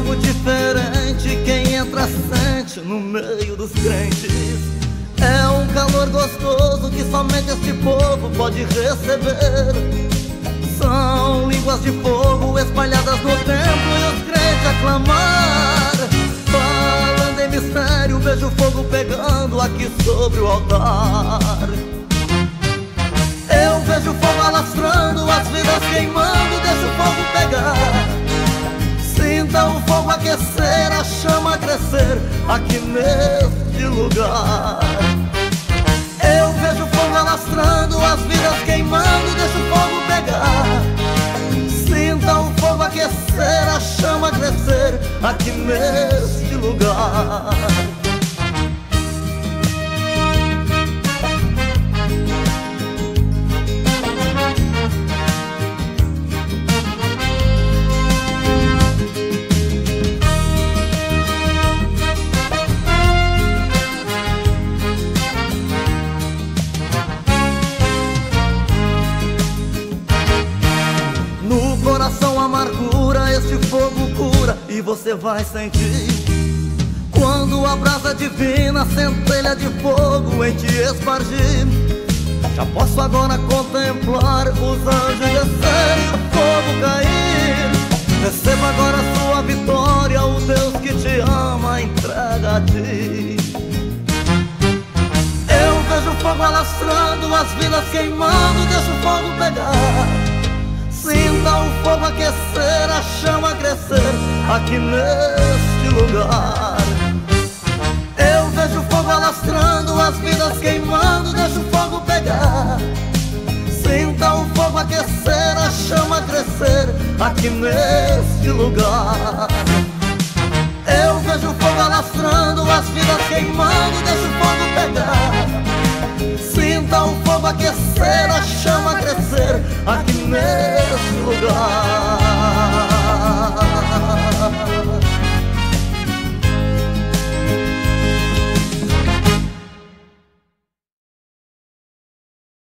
algo diferente, quem entra sente no meio dos crentes. É um calor gostoso que somente este povo pode receber. São línguas de fogo espalhadas no templo e os crentes a clamar. Falando em mistério, vejo fogo pegando aqui sobre o altar. Eu vejo fogo alastrando, as vidas queimando, deixa o fogo pegar. Sinta o fogo aquecer, a chama crescer aqui neste lugar. Eu vejo fogo alastrando, as vidas queimando, deixa o fogo pegar. Sinta o fogo aquecer, a chama crescer aqui neste lugar. Coração amargura, este fogo cura e você vai sentir. Quando a brasa divina, centelha de fogo em te espargir. Já posso agora contemplar os anjos descerem e o fogo cair. Receba agora a sua vitória, o Deus que te ama entrega a ti. Eu vejo fogo alastrando, as vidas queimando, deixa o fogo pegar. Sinta o fogo aquecer, a chama crescer aqui neste lugar. Eu vejo o fogo alastrando, as vidas queimando, deixa o fogo pegar. Sinta o fogo aquecer, a chama crescer aqui neste lugar. Eu vejo o fogo alastrando, as vidas queimando, deixa o fogo pegar. Sinta o fogo aquecer, a chama crescer aqui neste lugar.